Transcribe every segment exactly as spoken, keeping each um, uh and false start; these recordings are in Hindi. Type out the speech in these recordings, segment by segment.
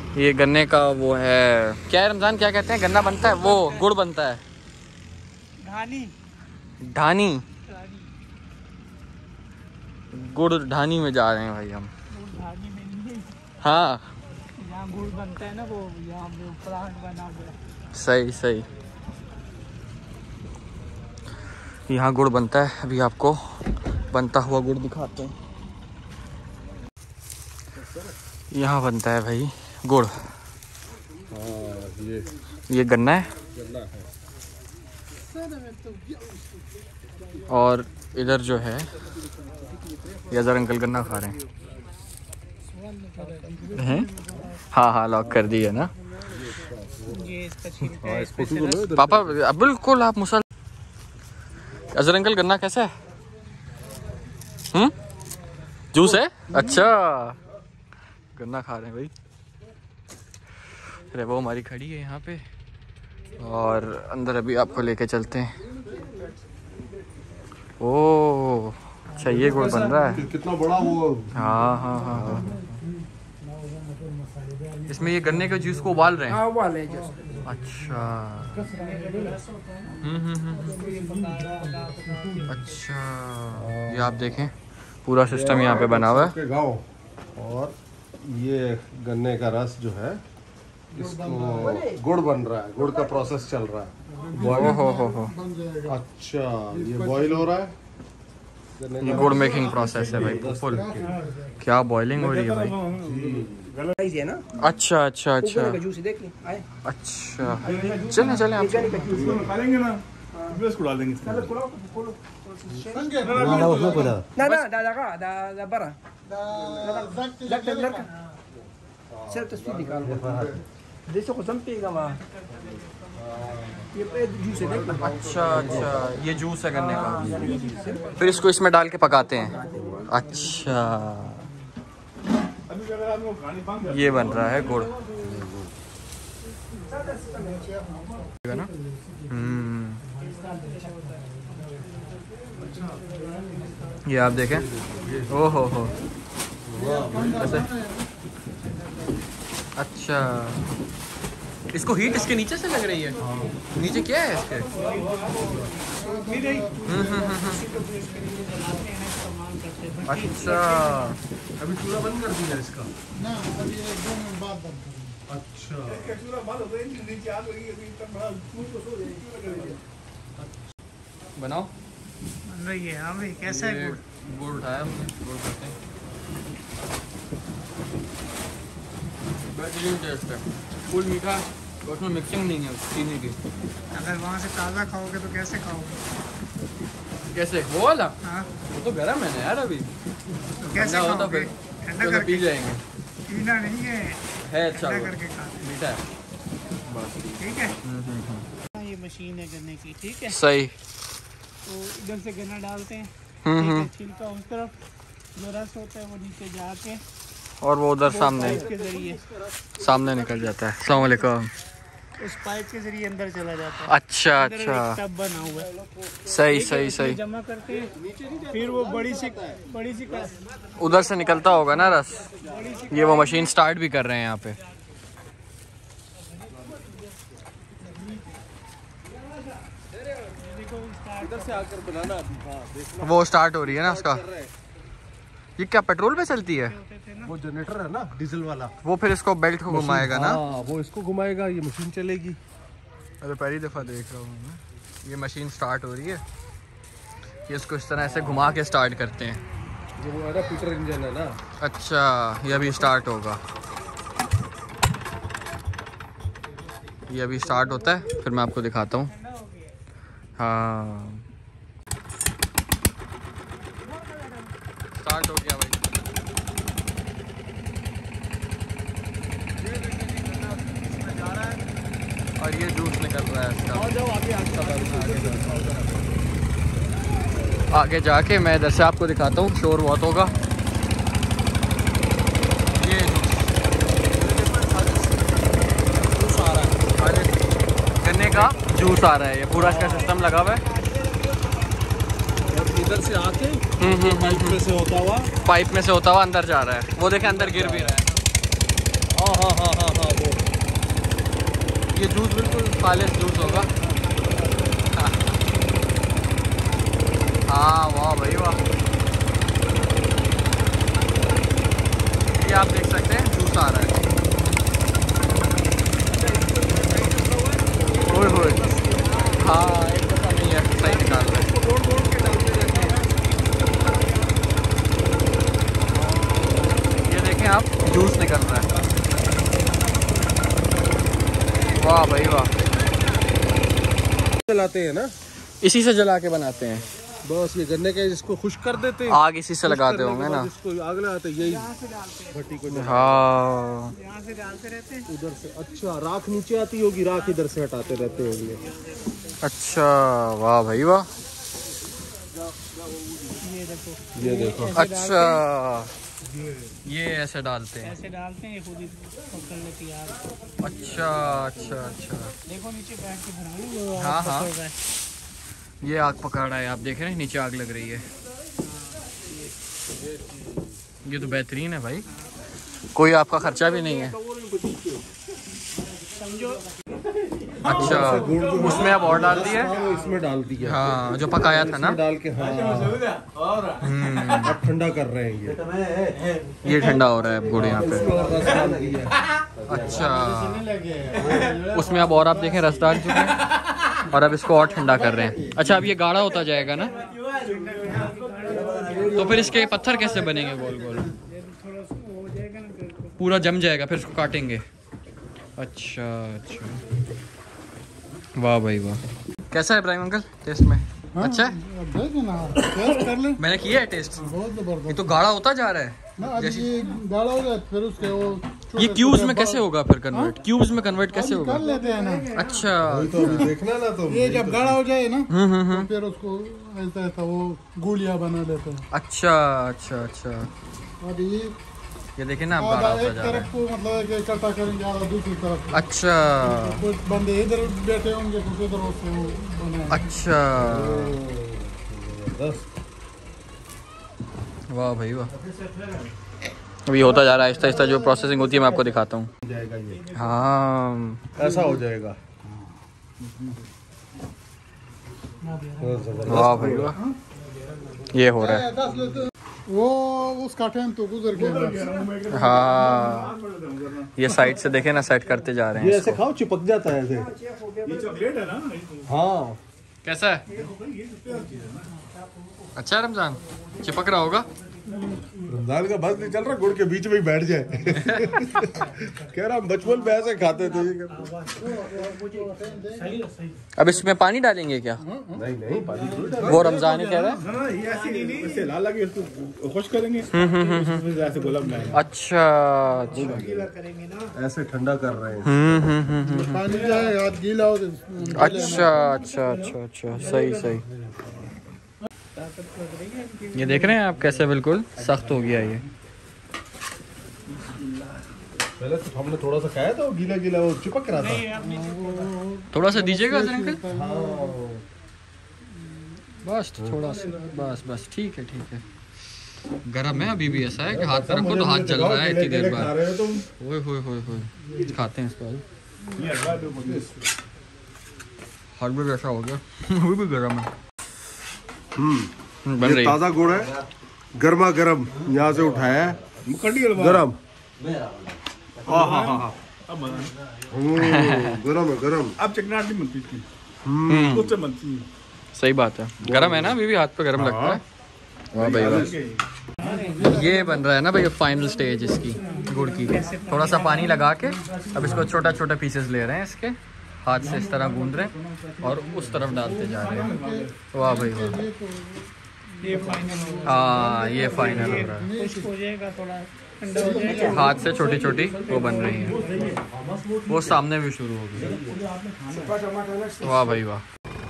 ये गन्ने का वो है, क्या है रमजान, क्या कहते हैं, गन्ना बनता है वो गुड़ बनता है, ढानी ढानी गुड़ ढानी में जा रहे हैं भाई हम। ढानी में नहीं, हाँ यहाँ गुड़ बनता है ना, वो यहाँ प्लांट बना हुआ है। सही सही, यहाँ गुड़ बनता है। अभी आपको बनता हुआ गुड़ दिखाते हैं। यहाँ बनता है भाई गुड़। ये ये गन्ना है, और इधर जो है याजर अंकल गन्ना खा रहे हैं हैं? हाँ हाँ लॉक कर दी है ना ये इसका छिलका है, इस पे से रस। पापा। अब बिल्कुल आप मुसल। याजर अंकल गन्ना कैसा है? हम्म जूस है, अच्छा गन्ना खा रहे हैं भाई। रेबो हमारी खड़ी है यहाँ पे, और अंदर अभी आपको लेके चलते हैं। ओह अच्छा, ये गुड़ बन रहा है, कितना बड़ा वो। हाँ हाँ हाँ हाँ। इसमें ये गन्ने के जूस को उबाल रहे हैं। हाँ उबाले जो। अच्छा हम्म हम्म हम्म अच्छा, ये आप देखें पूरा सिस्टम यहाँ पे बना हुआ है। गाँव, और ये गन्ने का रस जो है, इसको गुड़ बन रहा है, गुड़ का प्रोसेस चल रहा है। ओ हो हो हो, अच्छा ये बॉईल हो रहा है, ये गुड़ मेकिंग प्रोसेस है भाई। फुल क्या बॉइलिंग हो रही है भाई। है ना, अच्छा अच्छा अच्छा जूस देख ले आए। अच्छा चलें चलें आप खालेंगे ना, इसको डाल देंगे। ना ना दादा का दादा बरा दादा सर तस्वीर निकाल देखो कसम पिएगा वहाँ। ये पे जूस है देख। अच्छा अच्छा, ये जूस है गन्ने का, फिर इसको इसमें डाल के पकाते हैं। अच्छा ये बन रहा है गुड़ ना। हम्म ये आप देखें, ओ हो हो ऐसे। अच्छा इसको हीट इसके नीचे से लग रही है। नीचे क्या है इसके? हम्म हम्म हम्म अच्छा अभी चूल्हा बंद कर दिया इसका ना, अभी एक दो मिनट बाद बंद करेंगे। अच्छा बनाओ। बन रही है। हाँ भाई कैसा है गुड़? गुड़ उठाया हमने, गुड़ खाते हैं। बेहतरीन टेस्ट है, फुल मीठा, तो उसमें मिक्सिंग नहीं है चीनी की। अगर वहाँ से ताज़ा खाओगे तो कैसे खाओगे? कैसे वो वाला? हाँ वो तो गर्म है ना यार अभी, तो कैसे ठंडा होता खाओगे? फिर ठंडा तो करके पी जाएंगे। पीना नहीं है, है अच्छा ठंडा वो, करके खाते मीठा है बस। हैं। ठीक है, हम्म हम्म हम्म ये मशीन है गन्ने की। ठीक है, सही। तो इधर से गन्ना डालते हैं, हम्म ठीक है, हम्म छिलका उस तरफ, जो रस होता है वो नीचे जाके और वो उधर सामने पाइप के जरिए सामने निकल जाता है। अस्सलाम वालेकुम। उस पाइप के जरिए अंदर चला जाता है। अच्छा अंदर अच्छा, एक टब बना हुआ है, सही ठीक है, सही उसमें सही। जमा करके फिर वो बड़ी सी बड़ी सी उधर से निकलता होगा ना रस। ये वो मशीन स्टार्ट भी कर रहे हैं यहाँ पे। इधर से आकर बनाना। वो स्टार्ट हो रही है ना उसका। ये क्या पेट्रोल पे चलती है? वो जनरेटर है ना डीजल वाला, वो फिर इसको बेल्ट को घुमाएगा ना। हाँ, वो इसको घुमाएगा, ये मशीन चलेगी। अरे पहली दफ़ा देख रहा हूँ मैं, ये मशीन स्टार्ट हो रही है। ये इसको इस तरह से घुमा के स्टार्ट करते हैं। ये वो है ना पीटर इंजन है ना। अच्छा ये अभी स्टार्ट होगा, ये अभी स्टार्ट होता है, फिर मैं आपको दिखाता हूँ। हाँ स्टार्ट हो गया भाई। और ये जूस निकल रहा है इसका। आगे जाके मैं इधर से आपको दिखाता हूँ, शोर बहुत होगा। ये जूस आ रहा है, गन्ने का जूस आ रहा है, ये पूरा इसका सिस्टम लगा हुआ है। इधर से आके हम्म हम्म पाइप में से होता हुआ पाइप में से होता हुआ अंदर जा रहा है। वो देखे अंदर गिर भी रहा है। हाँ हाँ हाँ हाँ वो ये जूस बिल्कुल खालिश जूस होगा। हाँ वाह भाई वाह, ये आप देख सकते हैं जूस आ रहा है। ओए होए, हाँ एक पता नहीं है, सही निकाल रहा है। ये देखें आप, जूस निकल रहा है। वाह भाई वाह, चलाते हैं ना, इसी से जला के बनाते हैं। बस ये गन्ने के इसको खुश कर देते हैं, आग इसी से लगाते होंगे ना। इसको आग लगाते यही भट्टी को हाँ यहाँ से डालते रहते हैं। उधर से। अच्छा राख नीचे आती होगी, राख इधर से हटाते रहते होंगे। अच्छा वाह भाई वाह, ये देखो, ये देखो, अच्छा ये ऐसे डालते हैं। ऐसे डालते हैं, ये खुद ही पकड़ लेती है आग। अच्छा अच्छा अच्छा, देखो नीचे बैठ के भरा वो हाँ आग हाँ, पकड़ रहा है। ये आग पकड़ रहा है, आप देख रहे हैं नीचे आग लग रही है। ये तो बेहतरीन है भाई, कोई आपका खर्चा भी नहीं है। अच्छा उसमें अब और डाल दिया, हाँ, इसमें डाल दिया। हाँ जो पकाया था ना, डाल के हाँ अब ठंडा कर रहे हैं ये ये ठंडा हो रहा है अब गुड़ यहाँ पे। रस डाल दिया। अच्छा उसमें अब और आप देखें रस डाल चुके हैं और अब इसको और ठंडा कर रहे हैं। अच्छा अब ये गाढ़ा होता जाएगा ना, तो फिर इसके पत्थर कैसे बनेंगे गोल गोल? पूरा जम जाएगा फिर इसको काटेंगे। अच्छा अच्छा, वाह भाई वाह। कैसा है इब्राहिम अंकल टेस्ट में? हाँ, अच्छा है, ना टेस्ट कर ले। मैंने किया है टेस्ट, बहुत जबरदस्त। ये तो गाढ़ा होता जा रहा है ना अभी जैसे- ये गाढ़ा हो जाए फिर उसके वो ये क्यूब्स में कैसे होगा फिर कन्वर्ट? क्यूब्स में कन्वर्ट कैसे होगा? कर लेते हैं ना। अच्छा तो अभी देखना ना, तो ये जब गाढ़ा हो जाए ना हम्म हम्म हम्म, तो फिर उसको ऐसा ऐसा वो गोलियां बना लेते हैं। अच्छा अच्छा अच्छा, अभी ये देखिए ना अब आधा गाढ़ा होता एक जा रहा तरफ है। को मतलब कि इकट्ठा करेंगे, आधा दूसरी तरफ। अच्छा कुछ बंदे इधर बैठे होंगे, कुछ इधर से वो बनाए। अच्छा, बस वाह भाई वाह। अभी होता जा रहा है आहिस्ता आहिस्ता, जो प्रोसेसिंग होती है मैं आपको दिखाता हूँ। जाएगा ये, हाँ ऐसा हो जाएगा। वाह भाई वाह, ये हो रहा है। दस लेते हैं। वो उसका टाइम तो गुजर गया। हाँ ये साइड से देखे ना, सेट करते जा रहे ये हैं ऐसे इसको। खाओ, चिपक जाता है ऐसे। ये चॉकलेट है ना, हाँ कैसा है? अच्छा है रमजान, चिपक रहा होगा। रमजान का बस नहीं चल रहा, गुड़ के बीच में ही बैठ जाए। कह रहा हम बचपन में ऐसे खाते थे। अब इसमें पानी डालेंगे क्या? नहीं नहीं, पानी थोड़ी डाल- वो रमजान ही कह रहा है। ना ना ये ऐसे नहीं नहीं, इससे लाल लगे इसको खुश करेंगे, इसमें ऐसे गुलाब बनाएंगे। अच्छा अच्छा, ऐसे ठंडा कर रहे हैं। हम्म हम्म हम्म हम्म, पानी जाए हाथ गीला हो तो अच्छा अच्छा अच्छा अच्छा, सही सही। ये देख रहे हैं आप कैसे बिल्कुल सख्त हो गया ये। पहले तो हमने थोड़ा सा खाया था, वो गीला गीला वो चिपक रहा था। थोड़ा सा दीजिएगा अंकल, हाँ। बस थोड़ा सा, बस बस ठीक है ठीक है। गरम है अभी भी, ऐसा है कि हाथ पे रखो तो हाथ जल रहा है इतनी देर खा बाद। रहे हो तुम। ओए होए होए होए, खाते हैं इसको। हाथ भी कैसा हो गया? वो भी गरम है। हम्म बन ये रही है। ताजा गुड़ है, गर्मा गर्म, यहाँ से उठाया है, गरम। हाँ हाँ हाँ, अब बना, गरम है गरम। अब चिकनाहट नहीं बनती इसकी, हम्म उससे बनती है। सही बात है, गरम है ना अभी भी, हाथ पे गरम लगता है। वाह भाई वाह। ये बन रहा है ना भाई फाइनल स्टेज इसकी गुड़ की। थोड़ा सा पानी लगा के अब इसको छोटा छोटा पीसेस ले रहे हैं इसके, हाथ से इस तरह गूंद रहे हैं और उस तरफ डालते जा रहे हैं। वाह भाई वाह, ये फाइनल हाँ ये फाइनल हो रहा है। खुश्क हो जाएगा, थोड़ा ठंडा हो जाएगा। हाथ से छोटी छोटी वो बन रही है, वो सामने भी शुरू हो गई। वाह भाई वाह।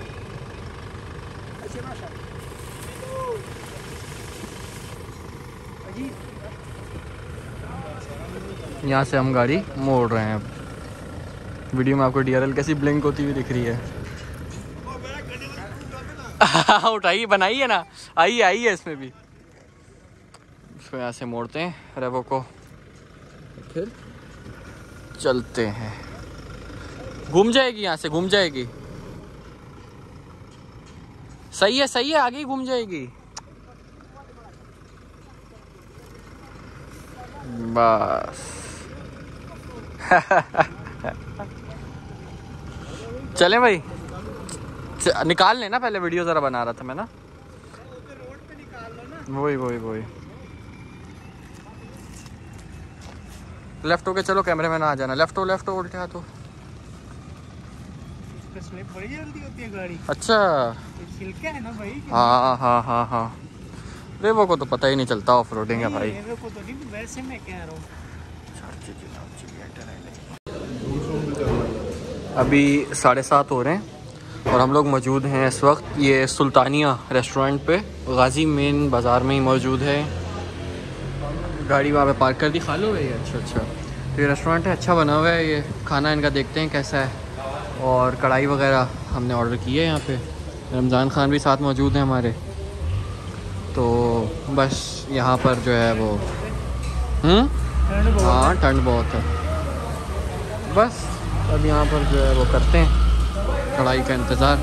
यहाँ से हम गाड़ी मोड़ रहे हैं अब। वीडियो में आपको डी आर एल कैसी ब्लिंक होती हुई दिख रही है। उठाइए, बनाइए ना, आइए आइए इसमें भी। इसको यहाँ से मोड़ते हैं रेवो को, फिर चलते हैं। घूम जाएगी यहाँ से, घूम जाएगी। सही है सही है, आगे ही घूम जाएगी। बस चले भाई, निकाल लेना पहले, वीडियो जरा बना रहा था मैं ना। वही वही वही लेफ्ट होके चलो, कैमरे में ना आ जाना। लेफ्ट हो लेफ्ट हो, उल्टे हाथ हो। बड़ी जल्दी होती है गाड़ी। अच्छा छिलका है ना भाई। हाँ हाँ हाँ हाँ, रेवो को तो पता ही नहीं चलता ऑफ रोडिंग है भाई। रेवो को तो नहीं, वैसे मैं कह रहा हूँ। अभी साढ़े सात हो रहे हैं और हम लोग मौजूद हैं इस वक्त ये सुल्तानिया रेस्टोरेंट पे, गाजी मेन बाज़ार में ही मौजूद है। गाड़ी वहाँ पे पार्क कर दी। खा लो ये। अच्छा अच्छा, तो ये रेस्टोरेंट है, अच्छा बना हुआ है। ये खाना इनका देखते हैं कैसा है। और कढ़ाई वगैरह हमने ऑर्डर की है। यहाँ पे रमज़ान खान भी साथ मौजूद हैं हमारे। तो बस यहाँ पर जो है वो हम्म हाँ ठंड बहुत है। बस अब यहाँ पर जो है वो करते हैं कढ़ाई का इंतज़ार।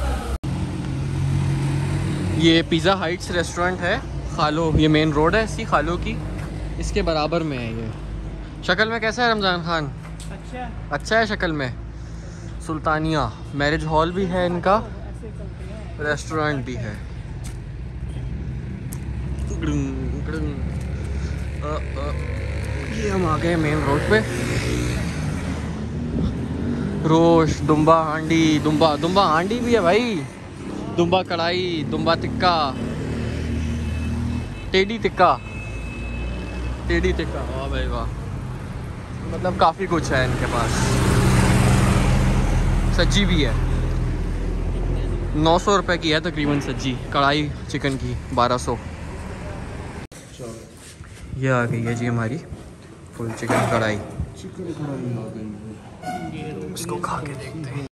ये पिज़्ज़ा हाइट्स रेस्टोरेंट है, खालो, ये मेन रोड है इसकी, खालो की, इसके बराबर में है ये। शक्ल में कैसा है रमज़ान खान? अच्छा अच्छा है शक्ल में। सुल्तानिया मैरिज हॉल भी है इनका, रेस्टोरेंट भी है। अ, अ, ये हम आ गए मेन रोड पे। रोश, दुम्बा हांडी, दुम्बा दुम्बा हांडी भी है भाई, दुम्बा कढ़ाई, दुम्बा टिक्का, टेडी टिक्का, टेडी टिक्का। वाह भाई वाह, मतलब काफ़ी कुछ है इनके पास। सज्जी भी है, नौ सौ रुपये की है तकरीबन सज्जी। कढ़ाई चिकन की बारह सौ। ये आ गई है जी हमारी फुल चिकन कढ़ाई। इसको खा के देखते हैं।